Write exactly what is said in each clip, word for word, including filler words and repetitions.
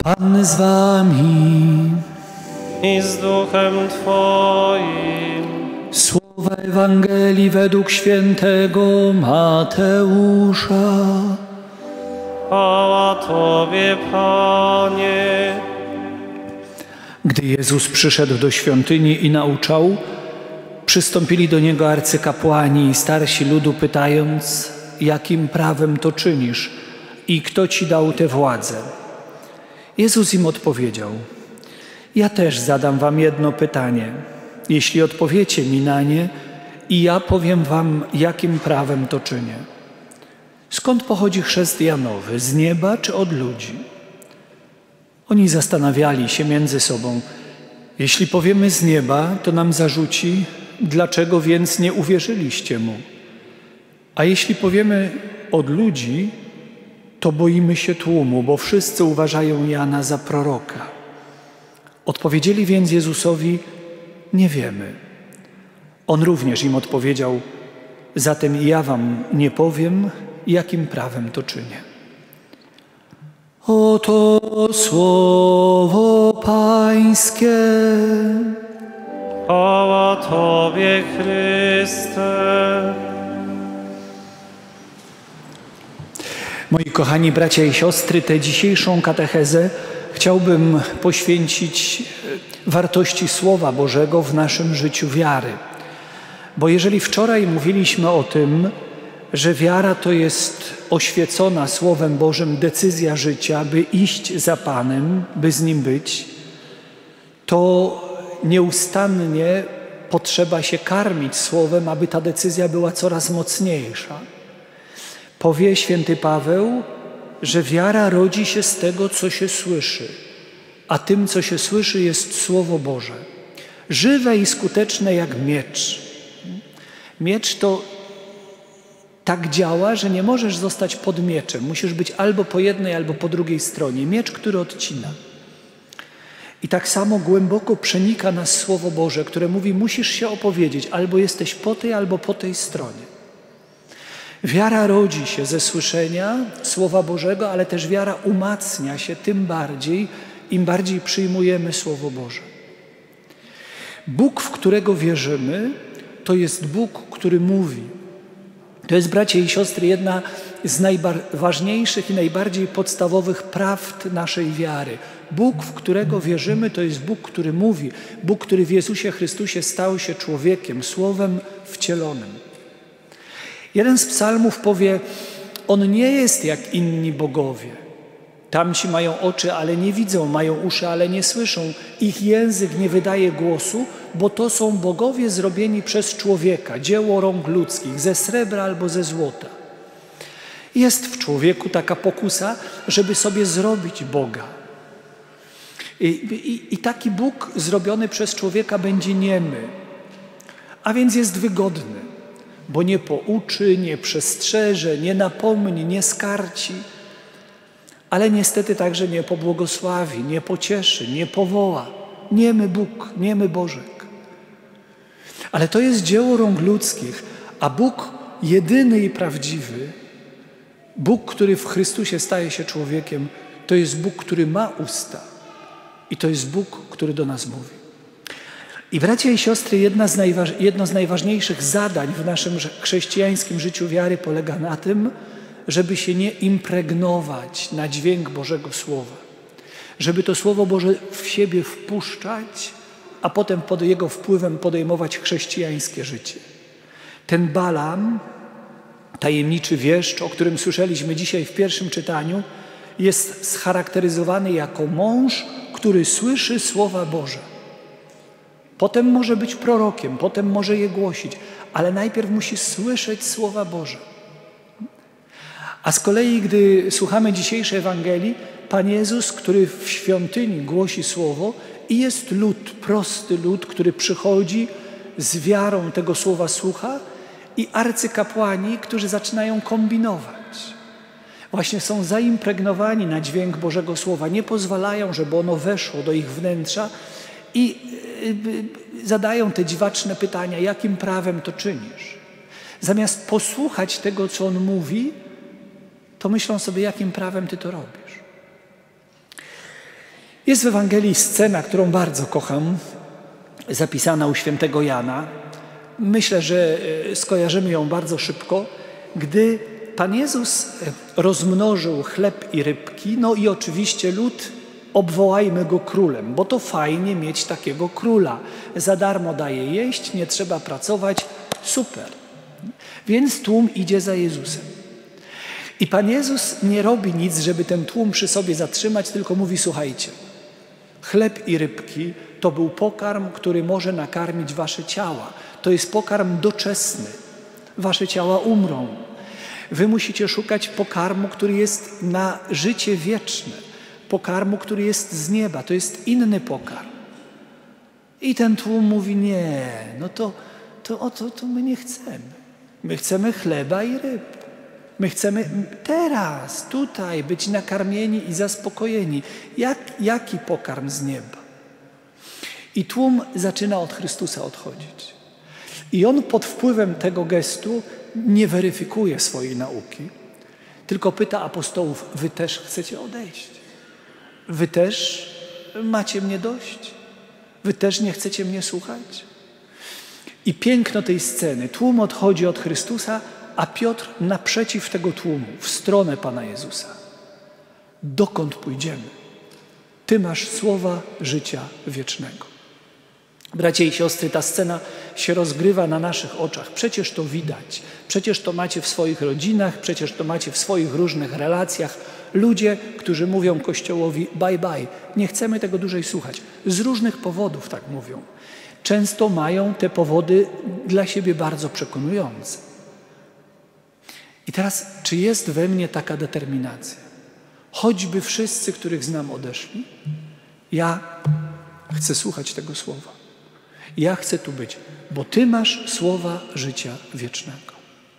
Pan z wami i z duchem Twoim. Słowa Ewangelii według świętego Mateusza. Chwała Tobie, Panie. Gdy Jezus przyszedł do świątyni i nauczał, przystąpili do Niego arcykapłani i starsi ludu, pytając, jakim prawem to czynisz i kto Ci dał tę władzę. Jezus im odpowiedział, ja też zadam wam jedno pytanie. Jeśli odpowiecie mi na nie, i ja powiem wam, jakim prawem to czynię. Skąd pochodzi chrzest Janowy? Z nieba czy od ludzi? Oni zastanawiali się między sobą. Jeśli powiemy z nieba, to nam zarzuci, dlaczego więc nie uwierzyliście mu? A jeśli powiemy od ludzi, to boimy się tłumu, bo wszyscy uważają Jana za proroka. Odpowiedzieli więc Jezusowi, nie wiemy. On również im odpowiedział, zatem i ja wam nie powiem, jakim prawem to czynię. Oto słowo Pańskie. Chwała Tobie, Chryste. Moi kochani bracia i siostry, tę dzisiejszą katechezę chciałbym poświęcić wartości Słowa Bożego w naszym życiu wiary. Bo jeżeli wczoraj mówiliśmy o tym, że wiara to jest oświecona Słowem Bożym decyzja życia, by iść za Panem, by z Nim być, to nieustannie potrzeba się karmić Słowem, aby ta decyzja była coraz mocniejsza. Powie święty Paweł, że wiara rodzi się z tego, co się słyszy, a tym, co się słyszy, jest Słowo Boże. Żywe i skuteczne jak miecz. Miecz to tak działa, że nie możesz zostać pod mieczem. Musisz być albo po jednej, albo po drugiej stronie. Miecz, który odcina. I tak samo głęboko przenika nas Słowo Boże, które mówi, musisz się opowiedzieć, albo jesteś po tej, albo po tej stronie. Wiara rodzi się ze słyszenia Słowa Bożego, ale też wiara umacnia się tym bardziej, im bardziej przyjmujemy Słowo Boże. Bóg, w którego wierzymy, to jest Bóg, który mówi. To jest, bracia i siostry, jedna z najważniejszych i najbardziej podstawowych prawd naszej wiary. Bóg, w którego wierzymy, to jest Bóg, który mówi. Bóg, który w Jezusie Chrystusie stał się człowiekiem, Słowem wcielonym. Jeden z psalmów powie, On nie jest jak inni bogowie. Tamci mają oczy, ale nie widzą, mają uszy, ale nie słyszą. Ich język nie wydaje głosu, bo to są bogowie zrobieni przez człowieka, dzieło rąk ludzkich, ze srebra albo ze złota. Jest w człowieku taka pokusa, żeby sobie zrobić Boga. I, i, i taki Bóg zrobiony przez człowieka będzie niemy, a więc jest wygodny, bo nie pouczy, nie przestrzeże, nie napomni, nie skarci, ale niestety także nie pobłogosławi, nie pocieszy, nie powoła. Niemy Bóg, niemy Bożek. Ale to jest dzieło rąk ludzkich, a Bóg jedyny i prawdziwy, Bóg, który w Chrystusie staje się człowiekiem, to jest Bóg, który ma usta i to jest Bóg, który do nas mówi. I bracia i siostry, jedna z najważ- jedno z najważniejszych zadań w naszym chrześcijańskim życiu wiary polega na tym, żeby się nie impregnować na dźwięk Bożego Słowa. Żeby to Słowo Boże w siebie wpuszczać, a potem pod jego wpływem podejmować chrześcijańskie życie. Ten Balam, tajemniczy wieszcz, o którym słyszeliśmy dzisiaj w pierwszym czytaniu, jest scharakteryzowany jako mąż, który słyszy Słowa Boże. Potem może być prorokiem, potem może je głosić, ale najpierw musi słyszeć Słowa Boże. A z kolei, gdy słuchamy dzisiejszej Ewangelii, Pan Jezus, który w świątyni głosi Słowo i jest lud, prosty lud, który przychodzi z wiarą tego Słowa słucha i arcykapłani, którzy zaczynają kombinować. Właśnie są zaimpregnowani na dźwięk Bożego Słowa, nie pozwalają, żeby ono weszło do ich wnętrza i zadają te dziwaczne pytania, jakim prawem to czynisz? Zamiast posłuchać tego, co On mówi, to myślą sobie, jakim prawem ty to robisz. Jest w Ewangelii scena, którą bardzo kocham, zapisana u świętego Jana. Myślę, że skojarzymy ją bardzo szybko, gdy Pan Jezus rozmnożył chleb i rybki, no i oczywiście lud, obwołajmy go królem, bo to fajnie mieć takiego króla. Za darmo daje jeść, nie trzeba pracować, super. Więc tłum idzie za Jezusem. I Pan Jezus nie robi nic, żeby ten tłum przy sobie zatrzymać, tylko mówi: słuchajcie, chleb i rybki to był pokarm, który może nakarmić wasze ciała. To jest pokarm doczesny. Wasze ciała umrą. Wy musicie szukać pokarmu, który jest na życie wieczne. Pokarmu, który jest z nieba. To jest inny pokarm. I ten tłum mówi: nie, no to, to, o to, to my nie chcemy. My chcemy chleba i ryb. My chcemy teraz, tutaj być nakarmieni i zaspokojeni. Jak, jaki pokarm z nieba? I tłum zaczyna od Chrystusa odchodzić. I on pod wpływem tego gestu nie weryfikuje swojej nauki, tylko pyta apostołów: wy też chcecie odejść? Wy też macie mnie dość? Wy też nie chcecie mnie słuchać? I piękno tej sceny. Tłum odchodzi od Chrystusa, a Piotr naprzeciw tego tłumu, w stronę Pana Jezusa. Dokąd pójdziemy? Ty masz słowa życia wiecznego. Bracia i siostry, ta scena się rozgrywa na naszych oczach. Przecież to widać. Przecież to macie w swoich rodzinach, przecież to macie w swoich różnych relacjach. Ludzie, którzy mówią Kościołowi: bye bye, nie chcemy tego dłużej słuchać. Z różnych powodów tak mówią. Często mają te powody dla siebie bardzo przekonujące. I teraz, czy jest we mnie taka determinacja? Choćby wszyscy, których znam, odeszli, ja chcę słuchać tego słowa. Ja chcę tu być, bo Ty masz słowa życia wiecznego.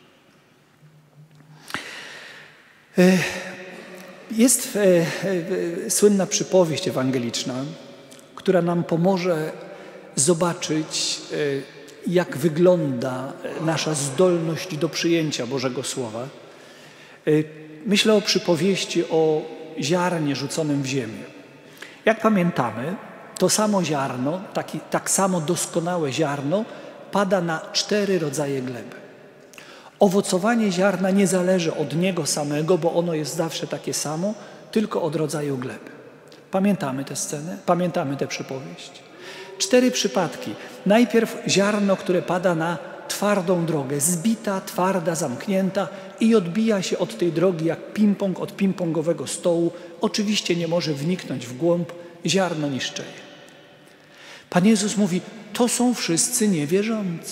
Jest słynna przypowieść ewangeliczna, która nam pomoże zobaczyć, jak wygląda nasza zdolność do przyjęcia Bożego Słowa. Myślę o przypowieści o ziarnie rzuconym w ziemię. Jak pamiętamy, to samo ziarno, taki, tak samo doskonałe ziarno pada na cztery rodzaje gleby. Owocowanie ziarna nie zależy od niego samego, bo ono jest zawsze takie samo, tylko od rodzaju gleby. Pamiętamy tę scenę? Pamiętamy tę przypowieść? Cztery przypadki. Najpierw ziarno, które pada na twardą drogę, zbita, twarda, zamknięta i odbija się od tej drogi jak ping-pong od ping-pongowego stołu. Oczywiście nie może wniknąć w głąb, ziarno niszczeje. Pan Jezus mówi: to są wszyscy niewierzący.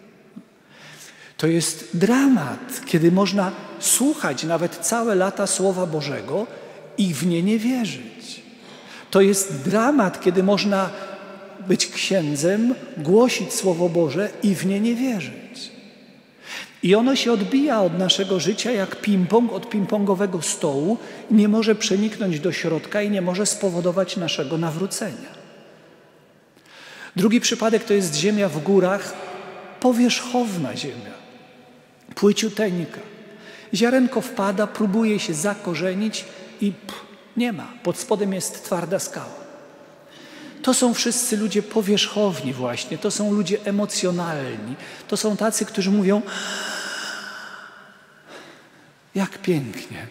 To jest dramat, kiedy można słuchać nawet całe lata Słowa Bożego i w nie nie wierzyć. To jest dramat, kiedy można być księdzem, głosić Słowo Boże i w nie nie wierzyć. I ono się odbija od naszego życia jak ping-pong od ping-pongowego stołu, nie może przeniknąć do środka i nie może spowodować naszego nawrócenia. Drugi przypadek to jest ziemia w górach, powierzchowna ziemia, płyciuteńka. Ziarenko wpada, próbuje się zakorzenić i pff, nie ma. Pod spodem jest twarda skała. To są wszyscy ludzie powierzchowni właśnie, to są ludzie emocjonalni. To są tacy, którzy mówią: jak pięknie,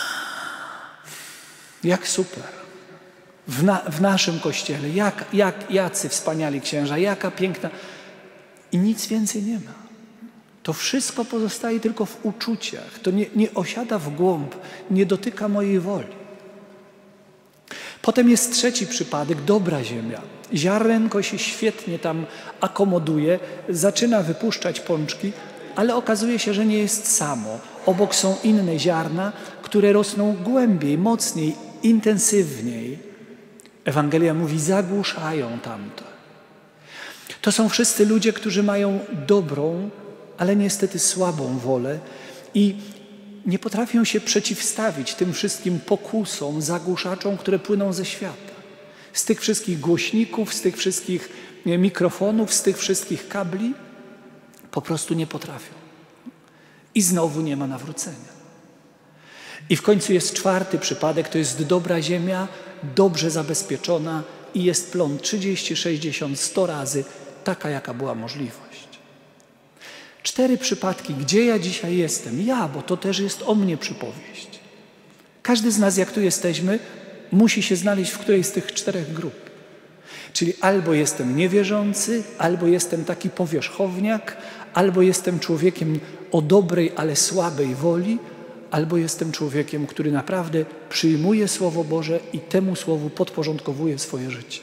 jak super. W, na, w naszym Kościele, jak, jak, jacy wspaniali księża, jaka piękna. I nic więcej nie ma. To wszystko pozostaje tylko w uczuciach. To nie, nie osiada w głąb, nie dotyka mojej woli. Potem jest trzeci przypadek, dobra ziemia. Ziarenko się świetnie tam akomoduje, zaczyna wypuszczać pączki, ale okazuje się, że nie jest samo. Obok są inne ziarna, które rosną głębiej, mocniej, intensywniej. Ewangelia mówi: zagłuszają tamto. To są wszyscy ludzie, którzy mają dobrą, ale niestety słabą wolę i nie potrafią się przeciwstawić tym wszystkim pokusom, zagłuszaczom, które płyną ze świata. Z tych wszystkich głośników, z tych wszystkich mikrofonów, z tych wszystkich kabli po prostu nie potrafią. I znowu nie ma nawrócenia. I w końcu jest czwarty przypadek, to jest dobra ziemia, dobrze zabezpieczona i jest plon trzydzieści, sześćdziesiąt, sto razy taka, jaka była możliwość. Cztery przypadki, gdzie ja dzisiaj jestem? Ja, bo to też jest o mnie przypowieść. Każdy z nas, jak tu jesteśmy, musi się znaleźć w którejś z tych czterech grup. Czyli albo jestem niewierzący, albo jestem taki powierzchowniak, albo jestem człowiekiem o dobrej, ale słabej woli, albo jestem człowiekiem, który naprawdę przyjmuje Słowo Boże i temu Słowu podporządkowuje swoje życie.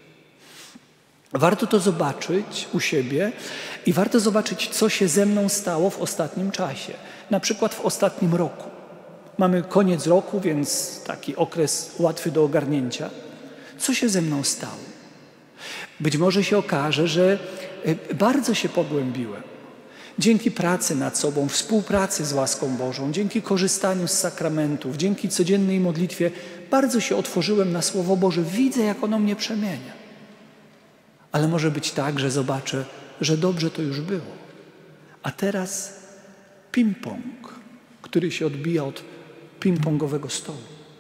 Warto to zobaczyć u siebie i warto zobaczyć, co się ze mną stało w ostatnim czasie. Na przykład w ostatnim roku. Mamy koniec roku, więc taki okres łatwy do ogarnięcia. Co się ze mną stało? Być może się okaże, że bardzo się pogłębiłem. Dzięki pracy nad sobą, współpracy z łaską Bożą, dzięki korzystaniu z sakramentów, dzięki codziennej modlitwie, bardzo się otworzyłem na Słowo Boże. Widzę, jak ono mnie przemienia. Ale może być tak, że zobaczę, że dobrze to już było. A teraz ping-pong, który się odbija od ping-pongowego stołu.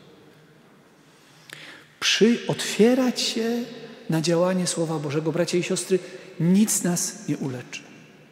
Przy otwierać się na działanie Słowa Bożego, bracia i siostry, nic nas nie uleczy.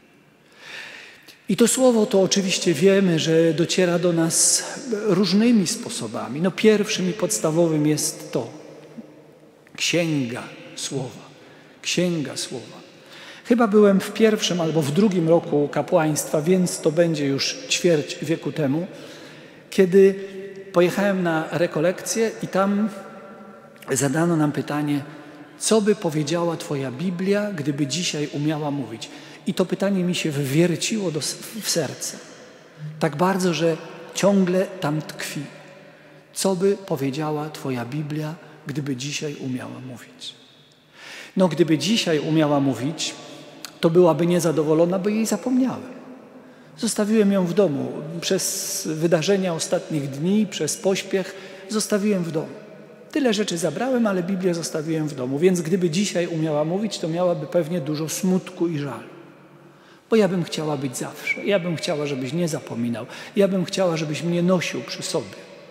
I to Słowo to oczywiście wiemy, że dociera do nas różnymi sposobami. No pierwszym i podstawowym jest to Księga Słowa. Księga Słowa. Chyba byłem w pierwszym albo w drugim roku kapłaństwa, więc to będzie już ćwierć wieku temu, kiedy pojechałem na rekolekcję i tam zadano nam pytanie, co by powiedziała Twoja Biblia, gdyby dzisiaj umiała mówić. I to pytanie mi się wwierciło do, w serce. Tak bardzo, że ciągle tam tkwi. Co by powiedziała Twoja Biblia, gdyby dzisiaj umiała mówić? No, gdyby dzisiaj umiała mówić, to byłaby niezadowolona, bo jej zapomniałem. Zostawiłem ją w domu. Przez wydarzenia ostatnich dni, przez pośpiech zostawiłem w domu. Tyle rzeczy zabrałem, ale Biblię zostawiłem w domu. Więc gdyby dzisiaj umiała mówić, to miałaby pewnie dużo smutku i żalu. Bo ja bym chciała być zawsze. Ja bym chciała, żebyś nie zapominał. Ja bym chciała, żebyś mnie nosił przy sobie.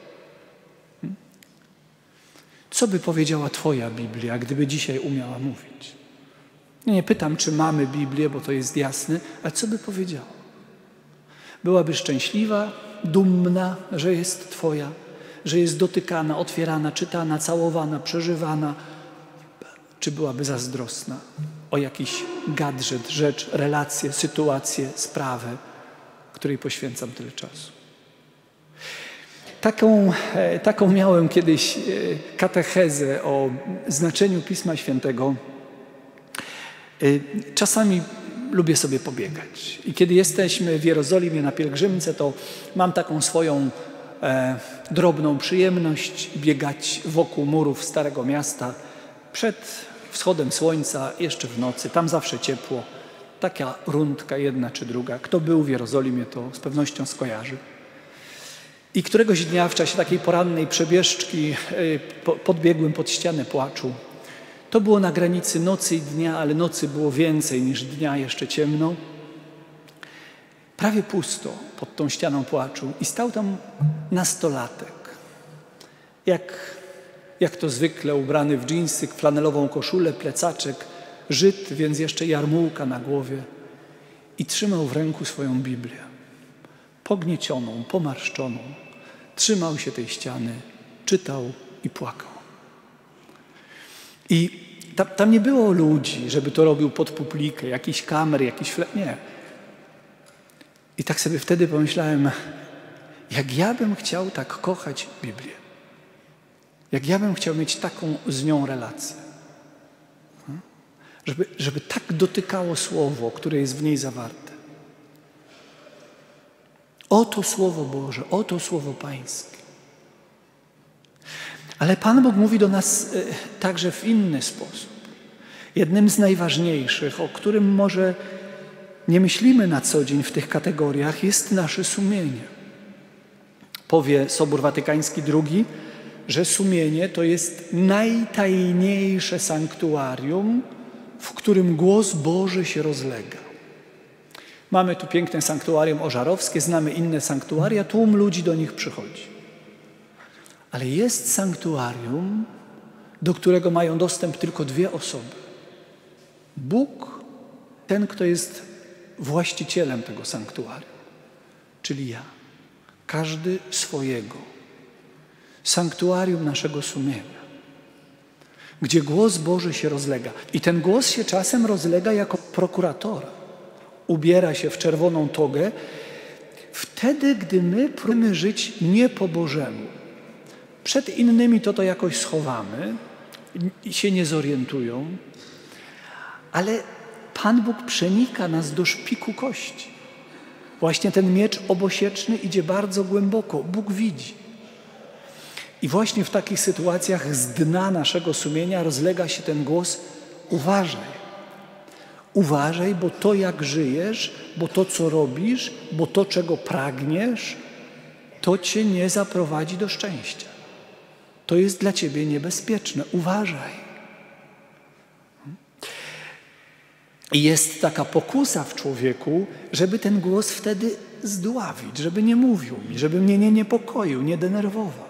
Co by powiedziała Twoja Biblia, gdyby dzisiaj umiała mówić? Nie pytam, czy mamy Biblię, bo to jest jasne, ale co by powiedziała? Byłaby szczęśliwa, dumna, że jest Twoja, że jest dotykana, otwierana, czytana, całowana, przeżywana, czy byłaby zazdrosna o jakiś gadżet, rzecz, relację, sytuację, sprawę, której poświęcam tyle czasu? Taką, taką miałem kiedyś katechezę o znaczeniu Pisma Świętego. Czasami lubię sobie pobiegać. I kiedy jesteśmy w Jerozolimie na pielgrzymce, to mam taką swoją e, drobną przyjemność biegać wokół murów Starego Miasta przed wschodem słońca, jeszcze w nocy. Tam zawsze ciepło. Taka rundka jedna czy druga. Kto był w Jerozolimie, to z pewnością skojarzy. I któregoś dnia w czasie takiej porannej przebieżki podbiegłem pod ścianę płaczu. To było na granicy nocy i dnia, ale nocy było więcej niż dnia, jeszcze ciemno. Prawie pusto pod tą ścianą płaczu i stał tam nastolatek. Jak, jak to zwykle ubrany w dżinsy, flanelową koszulę, plecaczek, Żyd, więc jeszcze jarmułka na głowie. I trzymał w ręku swoją Biblię. Pogniecioną, pomarszczoną. Trzymał się tej ściany, czytał i płakał. I tam, tam nie było ludzi, żeby to robił pod publikę, jakiś kamer, jakiś fle... Nie. I tak sobie wtedy pomyślałem, jak ja bym chciał tak kochać Biblię. Jak ja bym chciał mieć taką z nią relację. Żeby, żeby tak dotykało słowo, które jest w niej zawarte. Oto Słowo Boże, oto Słowo Pańskie. Ale Pan Bóg mówi do nas y, także w inny sposób. Jednym z najważniejszych, o którym może nie myślimy na co dzień w tych kategoriach, jest nasze sumienie. Powie Sobór Watykański drugi, że sumienie to jest najtajniejsze sanktuarium, w którym głos Boży się rozlega. Mamy tu piękne sanktuarium ożarowskie, znamy inne sanktuaria, tłum ludzi do nich przychodzi. Ale jest sanktuarium, do którego mają dostęp tylko dwie osoby. Bóg, ten, kto jest właścicielem tego sanktuarium, czyli ja. Każdy swojego. Sanktuarium naszego sumienia, gdzie głos Boży się rozlega. I ten głos się czasem rozlega jako prokuratora. Ubiera się w czerwoną togę wtedy, gdy my próbujemy żyć nie po Bożemu. Przed innymi to to jakoś schowamy i się nie zorientują, ale Pan Bóg przenika nas do szpiku kości. Właśnie ten miecz obosieczny idzie bardzo głęboko. Bóg widzi. I właśnie w takich sytuacjach z dna naszego sumienia rozlega się ten głos: uważaj. Uważaj, bo to, jak żyjesz, bo to, co robisz, bo to, czego pragniesz, to cię nie zaprowadzi do szczęścia. To jest dla ciebie niebezpieczne. Uważaj. I jest taka pokusa w człowieku, żeby ten głos wtedy zdławić, żeby nie mówił mi, żeby mnie nie niepokoił, nie denerwował.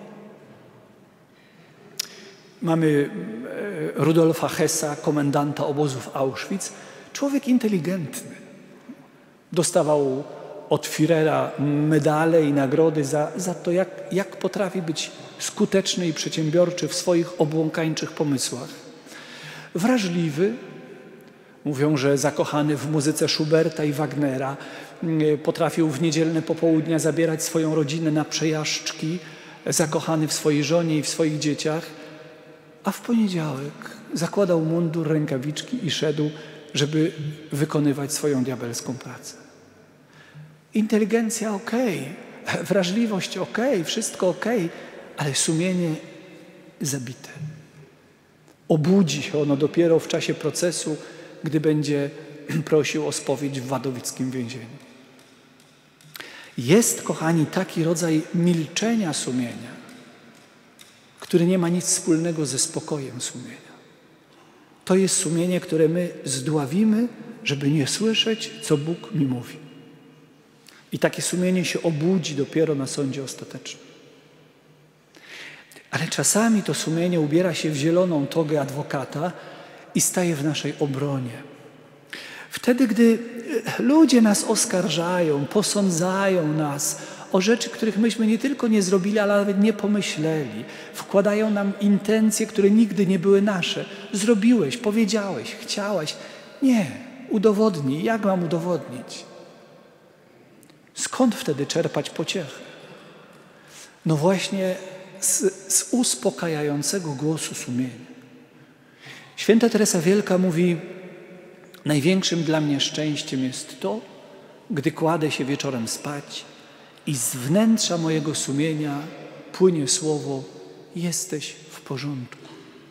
Mamy Rudolfa Hessa, komendanta obozów Auschwitz. Człowiek inteligentny. Dostawał od Führera medale i nagrody za, za to, jak, jak potrafi być skuteczny i przedsiębiorczy w swoich obłąkańczych pomysłach. Wrażliwy. Mówią, że zakochany w muzyce Schuberta i Wagnera, potrafił w niedzielne popołudnia zabierać swoją rodzinę na przejażdżki, zakochany w swojej żonie i w swoich dzieciach, a w poniedziałek zakładał mundur, rękawiczki i szedł, żeby wykonywać swoją diabelską pracę. Inteligencja okej, okay, wrażliwość okej, okay, wszystko okej, okay, ale sumienie zabite. Obudzi się ono dopiero w czasie procesu, gdy będzie prosił o spowiedź w wadowickim więzieniu. Jest, kochani, taki rodzaj milczenia sumienia, który nie ma nic wspólnego ze spokojem sumienia. To jest sumienie, które my zdławimy, żeby nie słyszeć, co Bóg mi mówi. I takie sumienie się obudzi dopiero na sądzie ostatecznym. Ale czasami to sumienie ubiera się w zieloną togę adwokata i staje w naszej obronie. Wtedy, gdy ludzie nas oskarżają, posądzają nas o rzeczy, których myśmy nie tylko nie zrobili, ale nawet nie pomyśleli. Wkładają nam intencje, które nigdy nie były nasze. Zrobiłeś, powiedziałeś, chciałaś. Nie, udowodnij. Jak mam udowodnić? Skąd wtedy czerpać pociechę? No właśnie z, z uspokajającego głosu sumienia. Święta Teresa Wielka mówi: największym dla mnie szczęściem jest to, gdy kładę się wieczorem spać i z wnętrza mojego sumienia płynie słowo: jesteś w porządku.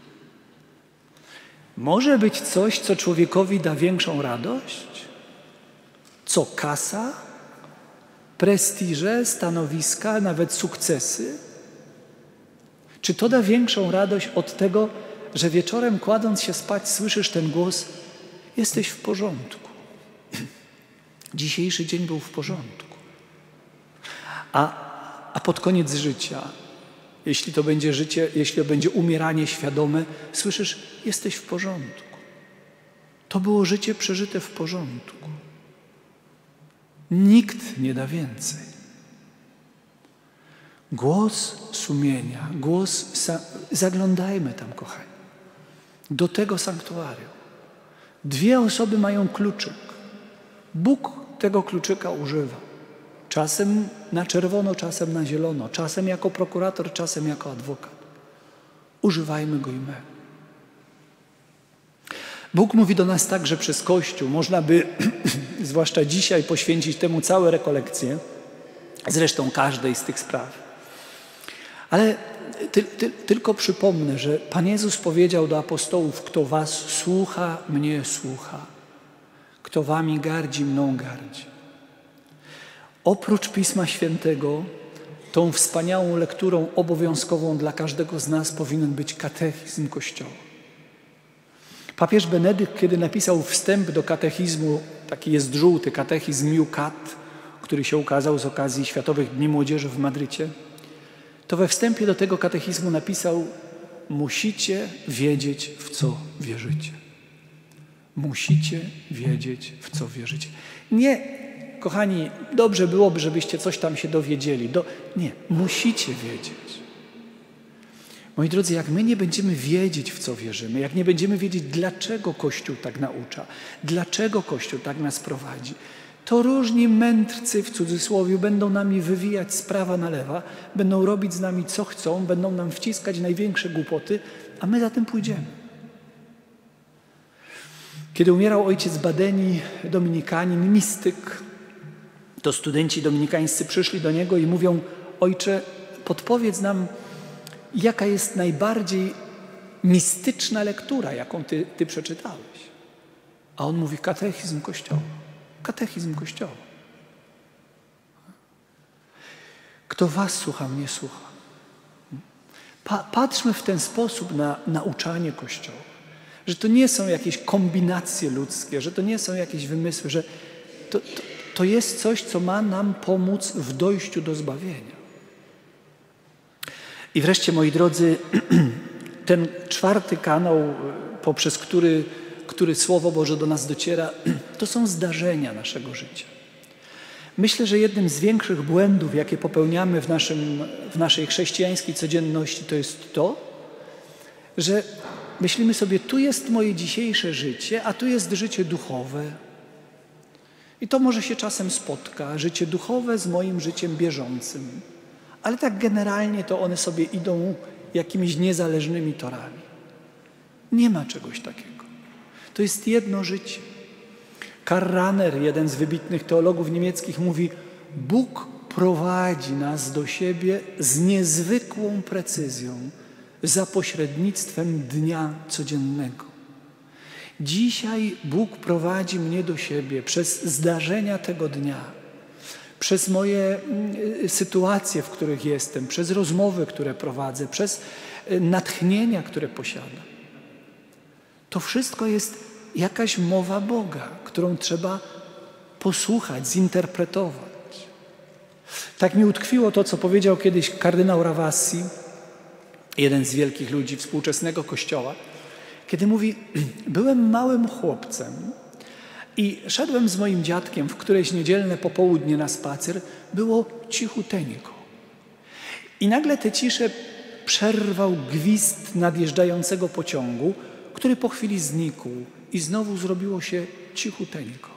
Może być coś, co człowiekowi da większą radość? Co kasa, prestiże, stanowiska, nawet sukcesy? Czy to da większą radość od tego, że wieczorem, kładąc się spać, słyszysz ten głos: jesteś w porządku. Dzisiejszy dzień był w porządku. A, a pod koniec życia, jeśli to będzie życie, jeśli to będzie umieranie świadome, słyszysz: jesteś w porządku. To było życie przeżyte w porządku. Nikt nie da więcej. Głos sumienia, głos, zaglądajmy tam, kochani, do tego sanktuarium. Dwie osoby mają kluczyk. Bóg tego kluczyka używa. Czasem na czerwono, czasem na zielono. Czasem jako prokurator, czasem jako adwokat. Używajmy go i my. Bóg mówi do nas także przez Kościół. Można by, zwłaszcza dzisiaj, poświęcić temu całe rekolekcje. Zresztą każdej z tych spraw. Ale ty, ty, tylko przypomnę, że Pan Jezus powiedział do apostołów: kto was słucha, mnie słucha. Kto wami gardzi, mną gardzi. Oprócz Pisma Świętego, tą wspaniałą lekturą obowiązkową dla każdego z nas powinien być katechizm Kościoła. Papież Benedykt, kiedy napisał wstęp do katechizmu, taki jest żółty katechizm Miucat, który się ukazał z okazji Światowych Dni Młodzieży w Madrycie, to we wstępie do tego katechizmu napisał: musicie wiedzieć, w co wierzycie. Musicie wiedzieć, w co wierzycie. Nie, kochani, dobrze byłoby, żebyście coś tam się dowiedzieli. Do... Nie, musicie wiedzieć. Moi drodzy, jak my nie będziemy wiedzieć, w co wierzymy, jak nie będziemy wiedzieć, dlaczego Kościół tak naucza, dlaczego Kościół tak nas prowadzi, to różni mędrcy, w cudzysłowie, będą nami wywijać z prawa na lewa, będą robić z nami co chcą, będą nam wciskać największe głupoty, a my za tym pójdziemy. Kiedy umierał ojciec Badeni, dominikanin, mistyk, to studenci dominikańscy przyszli do niego i mówią: ojcze, podpowiedz nam, jaka jest najbardziej mistyczna lektura, jaką ty, ty przeczytałeś. A on mówi: katechizm Kościoła. Katechizm Kościoła. Kto was słucha, mnie słucha. Pa, patrzmy w ten sposób na nauczanie Kościoła. Że to nie są jakieś kombinacje ludzkie, że to nie są jakieś wymysły, że to, to, to jest coś, co ma nam pomóc w dojściu do zbawienia. I wreszcie, moi drodzy, ten czwarty kanał, poprzez który, który Słowo Boże do nas dociera, to są zdarzenia naszego życia. Myślę, że jednym z większych błędów, jakie popełniamy w, naszym, w naszej chrześcijańskiej codzienności, to jest to, że myślimy sobie: tu jest moje dzisiejsze życie, a tu jest życie duchowe. I to może się czasem spotka, życie duchowe z moim życiem bieżącym. Ale tak generalnie to one sobie idą jakimiś niezależnymi torami. Nie ma czegoś takiego. To jest jedno życie. Karl Rahner, jeden z wybitnych teologów niemieckich, mówi: Bóg prowadzi nas do siebie z niezwykłą precyzją za pośrednictwem dnia codziennego. Dzisiaj Bóg prowadzi mnie do siebie przez zdarzenia tego dnia, przez moje sytuacje, w których jestem, przez rozmowy, które prowadzę, przez natchnienia, które posiadam. To wszystko jest jakaś mowa Boga, którą trzeba posłuchać, zinterpretować. Tak mi utkwiło to, co powiedział kiedyś kardynał Ravasi, jeden z wielkich ludzi współczesnego Kościoła, kiedy mówi: byłem małym chłopcem i szedłem z moim dziadkiem w któreś niedzielne popołudnie na spacer. Było cichuteńko. I nagle tę ciszę przerwał gwizd nadjeżdżającego pociągu, który po chwili znikł i znowu zrobiło się cichuteńko.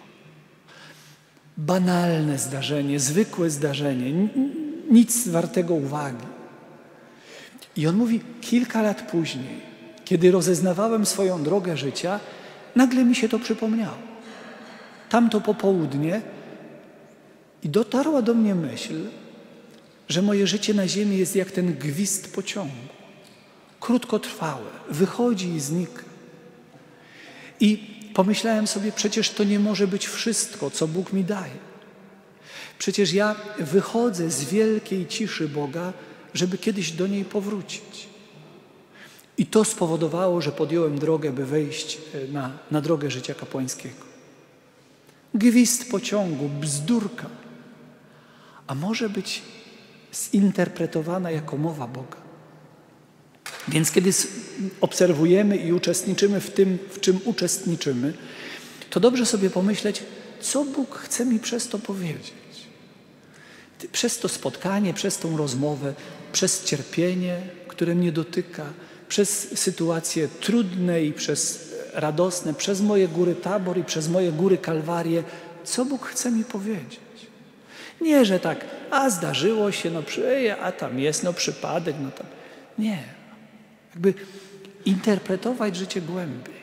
Banalne zdarzenie, zwykłe zdarzenie, nic wartego uwagi. I on mówi: kilka lat później, kiedy rozeznawałem swoją drogę życia, nagle mi się to przypomniało. Tamto popołudnie i dotarła do mnie myśl, że moje życie na ziemi jest jak ten gwizd pociągu. Krótkotrwałe, wychodzi i znika. I pomyślałem sobie: przecież to nie może być wszystko, co Bóg mi daje. Przecież ja wychodzę z wielkiej ciszy Boga, żeby kiedyś do niej powrócić. I to spowodowało, że podjąłem drogę, by wejść na, na drogę życia kapłańskiego. Gwizd pociągu, bzdurka, a może być zinterpretowana jako mowa Boga. Więc kiedy obserwujemy i uczestniczymy w tym, w czym uczestniczymy, to dobrze sobie pomyśleć, co Bóg chce mi przez to powiedzieć. Przez to spotkanie, przez tą rozmowę, przez cierpienie, które mnie dotyka, przez sytuacje trudne i przez radosne, przez moje góry Tabor i przez moje góry Kalwarię, co Bóg chce mi powiedzieć. Nie, że tak, a zdarzyło się, no przy, a tam jest, no przypadek, no tam. Nie. Jakby interpretować życie głębiej.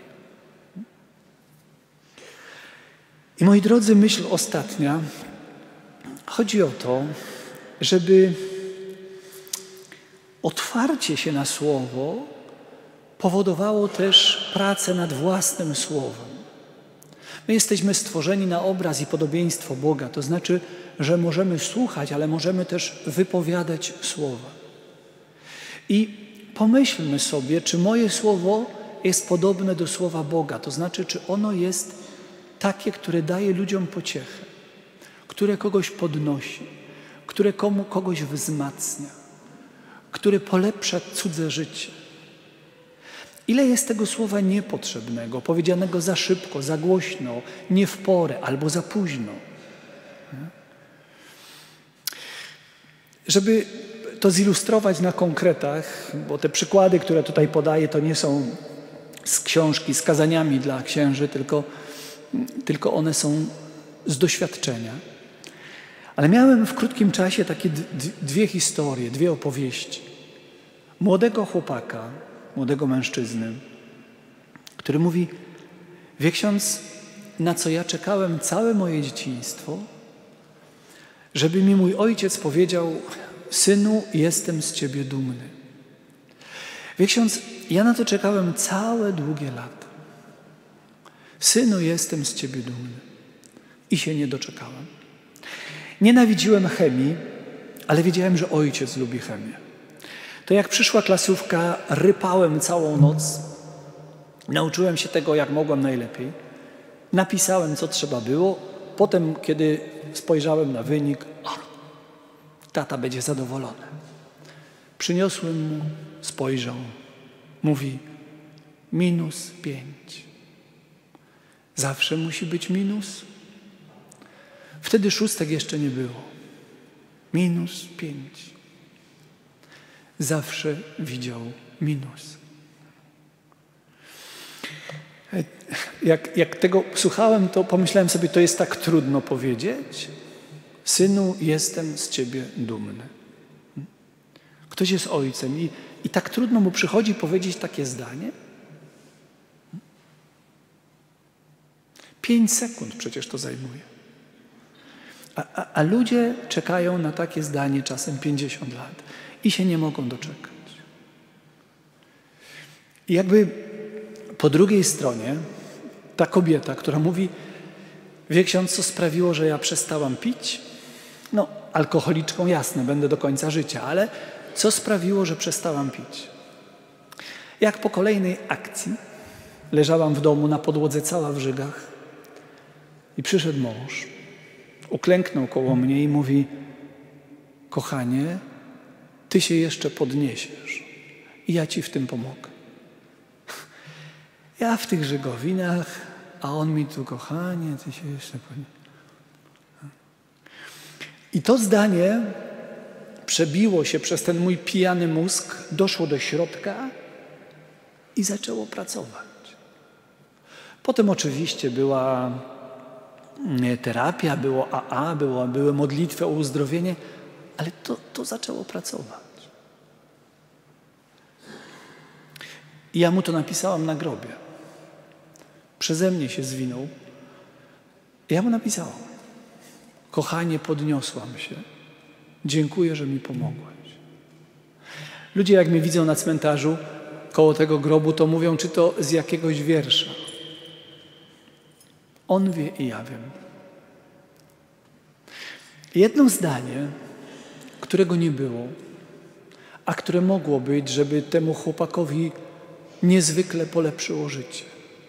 I moi drodzy, myśl ostatnia. Chodzi o to, żeby otwarcie się na Słowo powodowało też pracę nad własnym Słowem. My jesteśmy stworzeni na obraz i podobieństwo Boga, to znaczy, że możemy słuchać, ale możemy też wypowiadać słowa. I pomyślmy sobie, czy moje słowo jest podobne do słowa Boga, to znaczy, czy ono jest takie, które daje ludziom pociechę, które kogoś podnosi, które komu, kogoś wzmacnia, który polepsza cudze życie. Ile jest tego słowa niepotrzebnego, powiedzianego za szybko, za głośno, nie w porę albo za późno. Żeby to zilustrować na konkretach, bo te przykłady, które tutaj podaję, to nie są z książki, z kazaniami dla księży, tylko, tylko one są z doświadczenia. Ale miałem w krótkim czasie takie dwie historie, dwie opowieści. Młodego chłopaka, młodego mężczyzny, który mówi: wie ksiądz, na co ja czekałem całe moje dzieciństwo, żeby mi mój ojciec powiedział: synu, jestem z ciebie dumny. Wie ksiądz, ja na to czekałem całe długie lata. Synu, jestem z ciebie dumny. I się nie doczekałem. Nienawidziłem chemii, ale wiedziałem, że ojciec lubi chemię. To jak przyszła klasówka, rypałem całą noc. Nauczyłem się tego, jak mogłem najlepiej. Napisałem, co trzeba było. Potem, kiedy spojrzałem na wynik, o, tata będzie zadowolony. Przyniosłem mu, spojrzał. Mówi: minus pięć. Zawsze musi być minus? Wtedy szóstek jeszcze nie było. Minus pięć. Zawsze widział minus. Jak, jak tego słuchałem, to pomyślałem sobie, to jest tak trudno powiedzieć. Synu, jestem z ciebie dumny. Ktoś jest ojcem i, i tak trudno mu przychodzi powiedzieć takie zdanie. Pięć sekund przecież to zajmuje. A, a, a ludzie czekają na takie zdanie czasem pięćdziesiąt lat i się nie mogą doczekać. I jakby po drugiej stronie ta kobieta, która mówi: wie ksiądz, co sprawiło, że ja przestałam pić? No, alkoholiczką jasne, będę do końca życia, ale co sprawiło, że przestałam pić? Jak po kolejnej akcji leżałam w domu na podłodze cała w żygach i przyszedł mąż, uklęknął koło mnie i mówi: kochanie, ty się jeszcze podniesiesz i ja ci w tym pomogę. Ja w tych żygowinach, a on mi tu: kochanie, ty się jeszcze podniesiesz. I to zdanie przebiło się przez ten mój pijany mózg, doszło do środka i zaczęło pracować. Potem oczywiście była terapia, było A A, było, były modlitwy o uzdrowienie, ale to, to zaczęło pracować. I ja mu to napisałam na grobie. Przeze mnie się zwinął. Ja mu napisałam: kochanie, podniosłam się. Dziękuję, że mi pomogłeś. Ludzie, jak mnie widzą na cmentarzu koło tego grobu, to mówią, czy to z jakiegoś wiersza. On wie i ja wiem. Jedno zdanie, którego nie było, a które mogło być, żeby temu chłopakowi niezwykle polepszyło życie.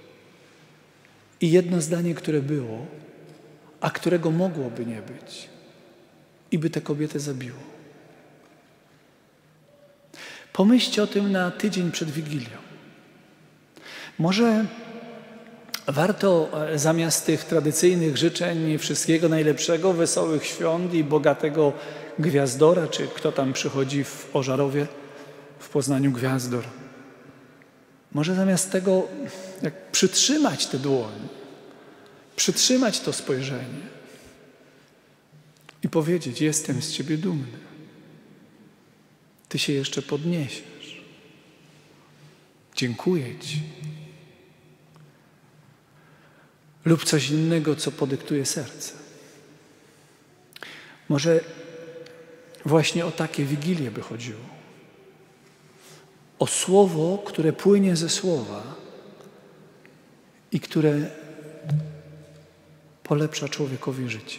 I jedno zdanie, które było, a którego mogłoby nie być i by tę kobietę zabiło. Pomyślcie o tym na tydzień przed Wigilią. Może warto zamiast tych tradycyjnych życzeń wszystkiego najlepszego, wesołych świąt i bogatego gwiazdora, czy kto tam przychodzi w Ożarowie, w Poznaniu Gwiazdor. Może zamiast tego, jak przytrzymać tę dłoń, przytrzymać to spojrzenie i powiedzieć: jestem z ciebie dumny. Ty się jeszcze podniesiesz. Dziękuję ci. Lub coś innego, co podyktuje serce. Może właśnie o takie Wigilie by chodziło. O słowo, które płynie ze słowa i które polepsza człowiekowi życie.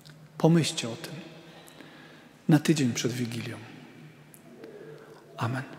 Pomyślcie o tym na tydzień przed Wigilią. Amen.